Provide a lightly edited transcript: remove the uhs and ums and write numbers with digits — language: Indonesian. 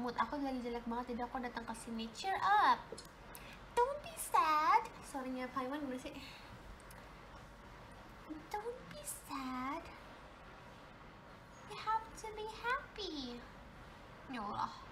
mood aku lagi jelek banget, jadi aku datang ke sini. Cheer up, don't be sad. Sorry-nya Paiman gimana sih? Don't be sad, you have to be happy. Ya Allah.